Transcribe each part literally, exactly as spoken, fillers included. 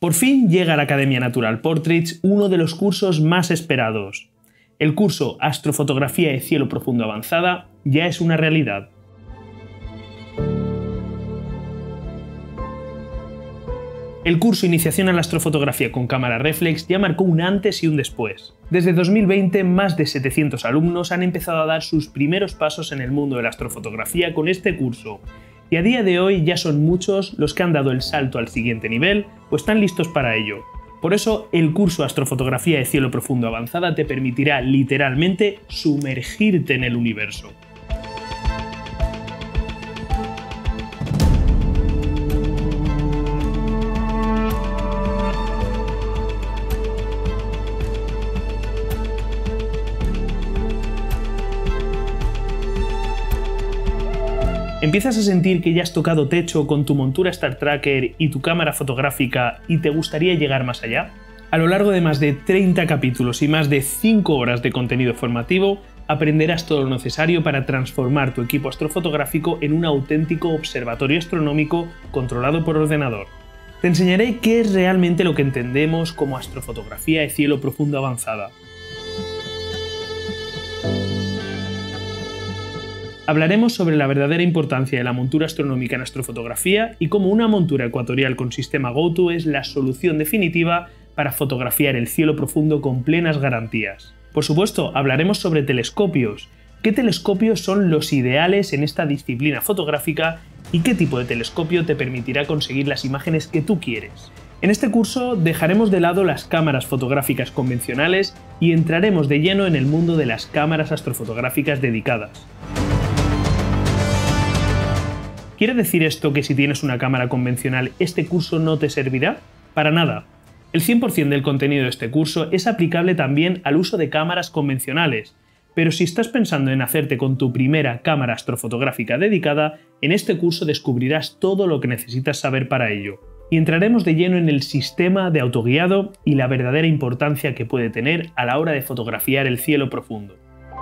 Por fin llega a la Academia Natural Portraits uno de los cursos más esperados. El curso Astrofotografía de Cielo Profundo Avanzada ya es una realidad. El curso Iniciación a la Astrofotografía con cámara reflex ya marcó un antes y un después. Desde dos mil veinte, más de setecientos alumnos han empezado a dar sus primeros pasos en el mundo de la astrofotografía con este curso, y a día de hoy ya son muchos los que han dado el salto al siguiente nivel o están listos para ello. Por eso, el curso Astrofotografía de Cielo Profundo Avanzada te permitirá literalmente sumergirte en el universo. ¿Empiezas a sentir que ya has tocado techo con tu montura Star Tracker y tu cámara fotográfica y te gustaría llegar más allá? A lo largo de más de treinta capítulos y más de cinco horas de contenido formativo, aprenderás todo lo necesario para transformar tu equipo astrofotográfico en un auténtico observatorio astronómico controlado por ordenador. Te enseñaré qué es realmente lo que entendemos como astrofotografía de cielo profundo avanzada. Hablaremos sobre la verdadera importancia de la montura astronómica en astrofotografía y cómo una montura ecuatorial con sistema GoTo es la solución definitiva para fotografiar el cielo profundo con plenas garantías. Por supuesto, hablaremos sobre telescopios. ¿Qué telescopios son los ideales en esta disciplina fotográfica y qué tipo de telescopio te permitirá conseguir las imágenes que tú quieres? En este curso dejaremos de lado las cámaras fotográficas convencionales y entraremos de lleno en el mundo de las cámaras astrofotográficas dedicadas. ¿Quiere decir esto que si tienes una cámara convencional este curso no te servirá? Para nada. El cien por cien del contenido de este curso es aplicable también al uso de cámaras convencionales, pero si estás pensando en hacerte con tu primera cámara astrofotográfica dedicada, en este curso descubrirás todo lo que necesitas saber para ello. Y entraremos de lleno en el sistema de autoguiado y la verdadera importancia que puede tener a la hora de fotografiar el cielo profundo.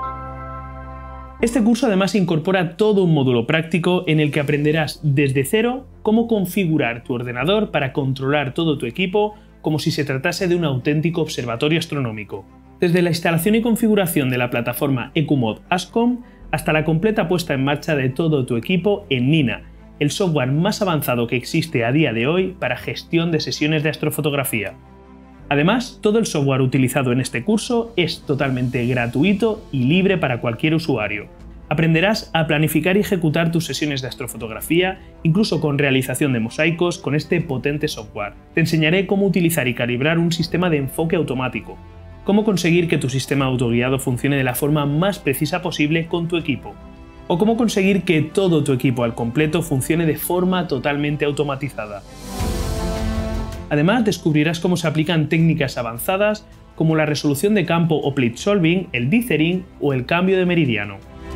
Este curso además incorpora todo un módulo práctico en el que aprenderás desde cero cómo configurar tu ordenador para controlar todo tu equipo como si se tratase de un auténtico observatorio astronómico. Desde la instalación y configuración de la plataforma EcuMod ASCOM hasta la completa puesta en marcha de todo tu equipo en Nina, el software más avanzado que existe a día de hoy para gestión de sesiones de astrofotografía. Además, todo el software utilizado en este curso es totalmente gratuito y libre para cualquier usuario. Aprenderás a planificar y ejecutar tus sesiones de astrofotografía, incluso con realización de mosaicos con este potente software. Te enseñaré cómo utilizar y calibrar un sistema de enfoque automático, cómo conseguir que tu sistema autoguiado funcione de la forma más precisa posible con tu equipo, o cómo conseguir que todo tu equipo al completo funcione de forma totalmente automatizada. Además, descubrirás cómo se aplican técnicas avanzadas como la resolución de campo o plate solving, el dithering o el cambio de meridiano.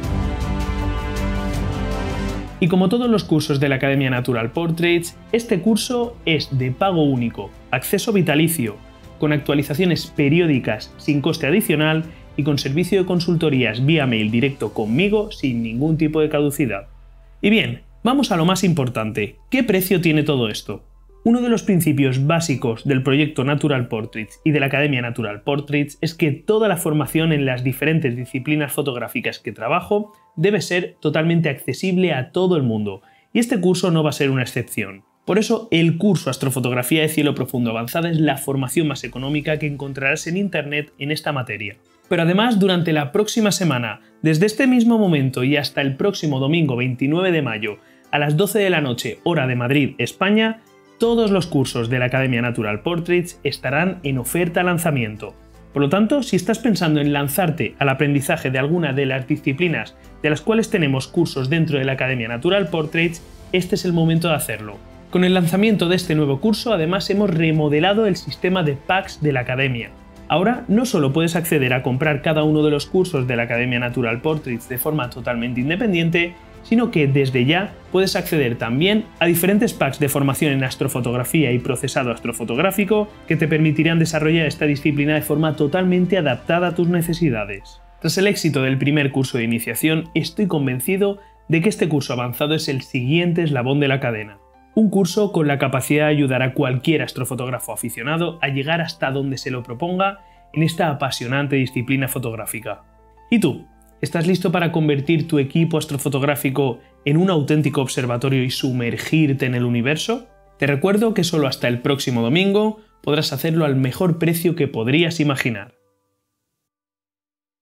Y como todos los cursos de la Academia Natural Portraits, este curso es de pago único, acceso vitalicio, con actualizaciones periódicas sin coste adicional y con servicio de consultorías vía mail directo conmigo sin ningún tipo de caducidad. Y bien, vamos a lo más importante. ¿Qué precio tiene todo esto? Uno de los principios básicos del proyecto Natural Portraits y de la Academia Natural Portraits es que toda la formación en las diferentes disciplinas fotográficas que trabajo debe ser totalmente accesible a todo el mundo, y este curso no va a ser una excepción. Por eso, el curso Astrofotografía de Cielo Profundo Avanzada es la formación más económica que encontrarás en Internet en esta materia. Pero además, durante la próxima semana, desde este mismo momento y hasta el próximo domingo veintinueve de mayo, a las doce de la noche, hora de Madrid, España, todos los cursos de la Academia Natural Portraits estarán en oferta lanzamiento. Por lo tanto, si estás pensando en lanzarte al aprendizaje de alguna de las disciplinas de las cuales tenemos cursos dentro de la Academia Natural Portraits, este es el momento de hacerlo. Con el lanzamiento de este nuevo curso, además hemos remodelado el sistema de packs de la Academia. Ahora no solo puedes acceder a comprar cada uno de los cursos de la Academia Natural Portraits de forma totalmente independiente, sino que desde ya puedes acceder también a diferentes packs de formación en astrofotografía y procesado astrofotográfico que te permitirán desarrollar esta disciplina de forma totalmente adaptada a tus necesidades. Tras el éxito del primer curso de iniciación, estoy convencido de que este curso avanzado es el siguiente eslabón de la cadena. Un curso con la capacidad de ayudar a cualquier astrofotógrafo aficionado a llegar hasta donde se lo proponga en esta apasionante disciplina fotográfica. ¿Y tú? ¿Estás listo para convertir tu equipo astrofotográfico en un auténtico observatorio y sumergirte en el universo? Te recuerdo que solo hasta el próximo domingo podrás hacerlo al mejor precio que podrías imaginar.